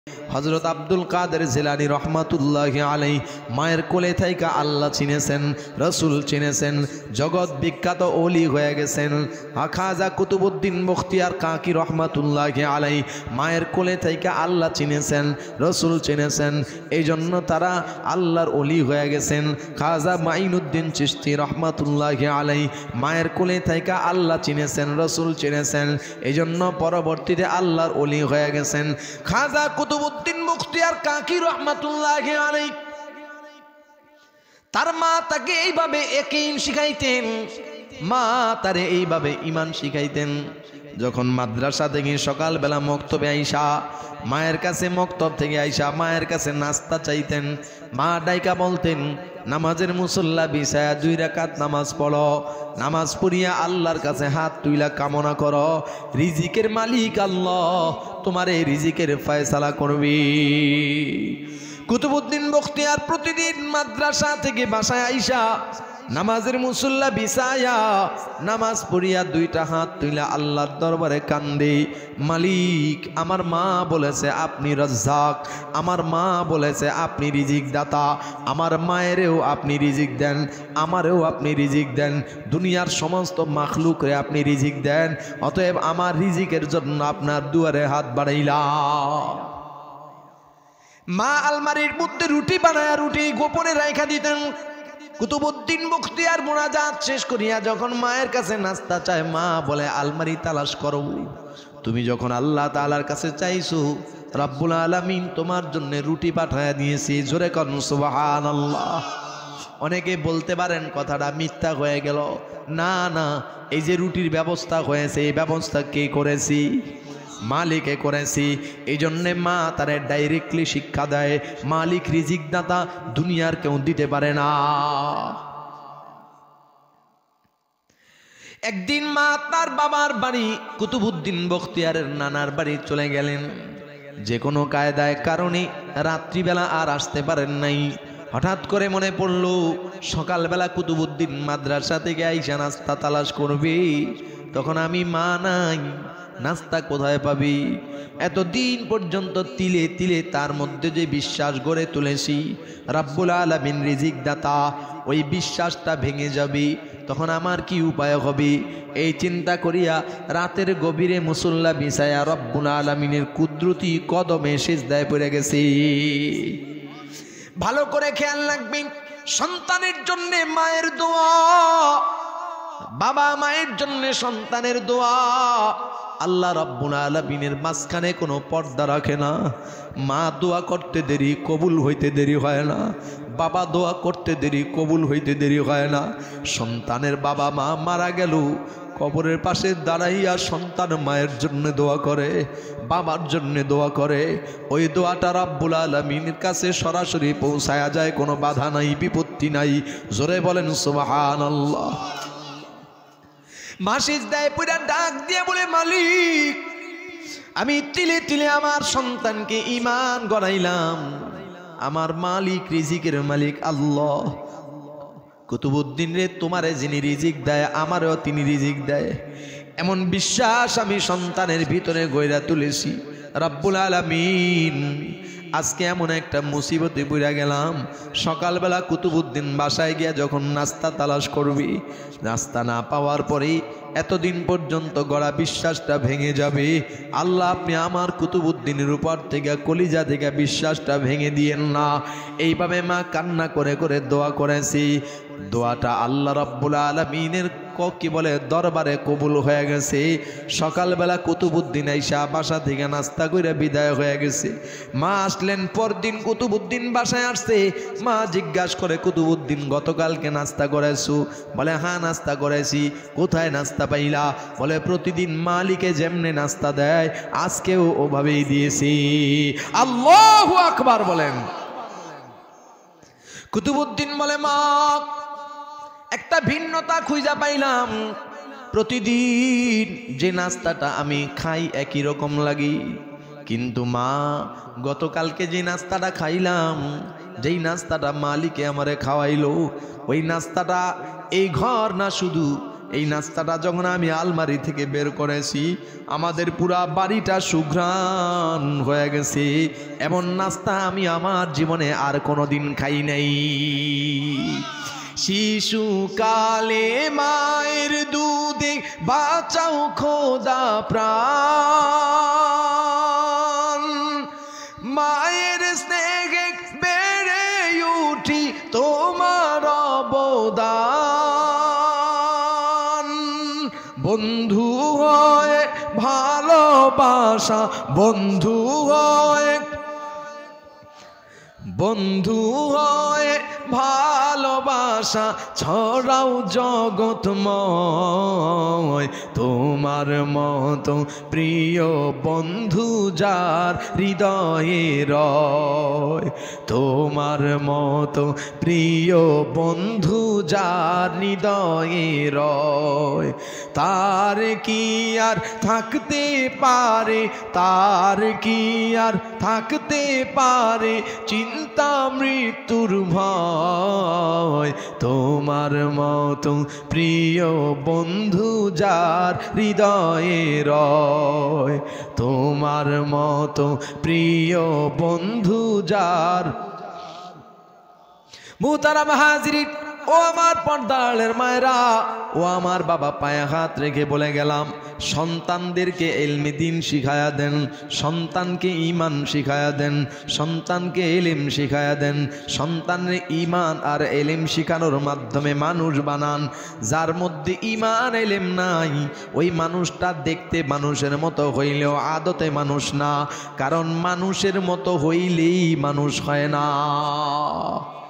হযরত আব্দুল কাদের জিলানী রহমাতুল্লাহি আলাইহি মায়ের কোলে থাইকা আল্লাহ চিনেছেন, রাসূল চিনেছেন, জগৎ বিখ্যাত ওলি হয়ে গেছেন। খাজা কুতুবউদ্দিন বখতিয়ার কাকি রহমাতুল্লাহি আলাইহি মায়ের কোলে থাইকা আল্লাহ চিনেছেন, রাসূল চিনেছেন, এই জন্য তারা আল্লাহর ওলি হয়ে গেছেন। খাজা মাইনুদ্দিন চিশতি রহমাতুল্লাহি আলাইহি মায়ের কোলে থাইকা আল্লাহ চিনেছেন, রাসূল চিনেছেন, এই জন্য পরবর্তীতে আল্লাহর ওলি হয়ে গেছেন। খাজা কুতুবউদ্দিন বখতিয়ার কাকি রহমাতুল্লাহি আলাইহি তার মা তাকে এইভাবে ইয়াকিন শিখাইতেন, মা তারে এইভাবে ঈমান শিখাইতেন। যখন মাদ্রাসা থেকে সকালবেলা মক্তবে আইসা মায়ের কাছে, মক্তব থেকে আইসা মায়ের কাছে নাস্তা চাইতেন, মা ডাইকা বলতেন, নামাজের মুসল্লা বিছায়া 2 রাকাত নামাজ পড়ো, নামাজ পড়িয়া আল্লাহর কাছে হাত তুইলা কামনা করো, রিজিকের মালিক আল্লাহ তোমার এই রিজিকের ফয়সালা করবি। কুতুবউদ্দিন বখতিয়ার প্রতিদিন মাদ্রাসা থেকে বাসায় আইসা নামাজের মুসল্লা বিছায়া নামাজ পড়িয়া 2টা হাত তুইলা আল্লাহর দরবারে কান্দে, মালিক আমার মা বলেছে আপনি রাজ্জাক, আমার মা বলেছে আপনি রিজিক দাতা, আমার মায়েরও আপনি রিজিক দেন, আমারও আপনি রিজিক দেন, দুনিয়ার সমস্ত মাখলুকরে আপনি রিজিক দেন, অতএব আমার রিজিকের জন্য আপনার দুয়ারে হাত বাড়াইলাম। মা আলমারির মধ্যে রুটি বানায়া রুটি গোপনে রাইখা দিতেন। কুতুবউদ্দিন বখতিয়ার মুনাজাত শেষ করিয়া যখন মায়ের কাছে নাস্তা চায়, মা বলে আলমারি তালাশ করো, তুমি যখন আল্লাহ তাআলার কাছে চাইছো রব্বুল আলামিন তোমার জন্য রুটি পাঠায়া দিয়েছি। জোরে করুন সুবহানাল্লাহ। অনেকে বলতে পারেন কথাটা মিথ্যা হয়ে গেল, না না, এই যে রুটির ব্যবস্থা হয়েছে এই ব্যবস্থা কে করেছি? মালিকে করেছি। এই জন্যে মা তারে ডাইরেক্টলি শিক্ষা দেয়, মালিক রিজিক দাতা, দুনিয়ার কেউ দিতে পারে না। একদিন মা তার বাবার বাড়ি কুতুবউদ্দিন বখতিয়ারের নানার বাড়ি চলে গেলেন। যে কোনো কায়দায় কারণে রাত্রিবেলা আর আসতে পারেন নাই। হঠাৎ করে মনে পড়ল সকালবেলা কুতুবউদ্দিন মাদ্রাসা থেকে আইসা নাস্তা তালাশ করবে, তখন আমি মা নাই, নাস্তা কোথায় পাবি? এতদিন পর্যন্ত তিলে তিলে তার মধ্যে যে বিশ্বাস গড়ে তুলেছি রব্বুল আলামিন রিজিক দাতা, ওই বিশ্বাসটা ভেঙে যাবে, তখন আমার কি উপায় হবে? এই চিন্তা করিয়া রাতের গভীরে মুসল্লা বিছায়া রব্বুল আলামিনের কুদরতি কদমে সিজদায় পড়ে গেছি। ভালো করে খেয়াল রাখবেন, সন্তানের জন্য মায়ের দোয়া, বাবা মায়ের জন্য সন্তানের দোয়া, আল্লাহ রব্বুল আলামিনের মাঝখানে কোনো পর্দা রাখে না। মা দোয়া করতে দেরি কবুল হইতে দেরি হয় না, বাবা দোয়া করতে দেরি কবুল হইতে দেরি হয় না। সন্তানের বাবা মা মারা গেল, কবরের পাশে দাঁড়াইয়া সন্তান মায়ের জন্য দোয়া করে, বাবার জন্য দোয়া করে, ওই দোয়াটা রব্বুল আলামিনের কাছে সরাসরি পৌঁছায়া যায়, কোনো বাধা নাই, বিপত্তি নাই। জোরে বলেন সুবহানাল্লাহ। মা সিজদায় পড়ে ডাক দিয়ে বলে, মালিক আমি তিলে তিলে আমার সন্তানকে ঈমান গড়াইলাম, আমার মালিক রিজিকের মালিক আল্লাহ। কুতুবউদ্দিন রে, তোমারে যিনি রিজিক দেয় আমারও তিনি রিজিক দেয়, এমন বিশ্বাস আমি সন্তানের ভিতরে গইরা তুলেছি। রব্বুল আলামিন আজকে এমন একটা মুসিবতে পড়ে গেলাম, সকালবেলা কুতুবউদ্দিন বাসায় গিয়া যখন নাস্তা তালাশ করবি, নাস্তা না পাওয়ার পরেই এতদিন পর্যন্ত গড়া বিশ্বাসটা ভেঙে যাবে। আল্লাহ আপনি আমার কুতুবউদ্দিনের উপর থেকে, কলিজা থেকে বিশ্বাসটা ভেঙে দিয়েন না। এইভাবে মা কান্না করে করে দোয়া করেছি। দোয়াটা আল্লাহ রব্বুল আলামিনের কি বলে দরবারে কবুল হয়ে গেছে। সকালবেলা কুতুবউদ্দিন আইসা বাসা থেকে নাস্তা করে বিদায় হয়ে গেছে। মা আসলেন পরদিন, কুতুবউদ্দিন বাসায় আসছে। মা জিজ্ঞাসা করে, কুতুবউদ্দিন গতকালকে নাস্তা করেছো? বলে হ্যাঁ নাস্তা করেছি। কোথায় নাস্তা পাইলা? বলে প্রতিদিন মালিকে যেমনে নাস্তা দেয় আজকেও ওভাবেই দিয়েছি। আল্লাহু আকবার বলেন। কুতুবউদ্দিন বলে, মা একটা ভিন্নতা খুঁজা পাইলাম, প্রতিদিন যে নাস্তাটা আমি খাই একই রকম লাগে, কিন্তু মা গতকালকে যে নাস্তাটা খাইলাম, যেই নাস্তাটা মালিকে আমারে খাওয়াইলো, ওই নাস্তাটা এই ঘর না শুধু এই নাস্তাটা যখন আমি আলমারি থেকে বের করেছি আমাদের পুরা বাড়িটা সুঘ্রাণ হয়ে গেছে। এমন নাস্তা আমি আমার জীবনে আর কোনোদিন খাই নাই। শিশুকালে মায়ের দুধে বাঁচাও খোদা প্রাণ, মায়ের স্নেহে বেড়ে উঠি তোমার অবদান। বন্ধু হয় ভালোবাসা, বন্ধু হয়, বন্ধু হয় ভালোবাসা ছড়াও জগৎময়। তোমার মতো প্রিয় বন্ধু যার হৃদয়ে রয়, তোমার মতো প্রিয় বন্ধু যার হৃদয়ে রয়, তার কি আর থাকতে পারে, তার কি আর থাকতে পারে চিন্তা মৃত্যুর ভয়। তোমার মতো প্রিয় বন্ধু যার হৃদয়ে রয়, তোমার মতো প্রিয় বন্ধু যার। মুহতারাম হাজিরিন, ও আমার পর্দালের মায়েরা, ও আমার বাবা, পায়ে হাত রেখে বলে গেলাম, সন্তানদেরকে ইলমে দ্বীন শিখায়া দেন, সন্তানকে ঈমান শিখায়া দেন, সন্তানকে ইলম শিখায়া দেন। সন্তানের ঈমান আর ইলম শিখানোর মাধ্যমে মানুষ বানান। যার মধ্যে ঈমান ইলম নাই ওই মানুষটা দেখতে মানুষের মতো হইলেও আদতে মানুষ না, কারণ মানুষের মতো হইলেই মানুষ হয় না।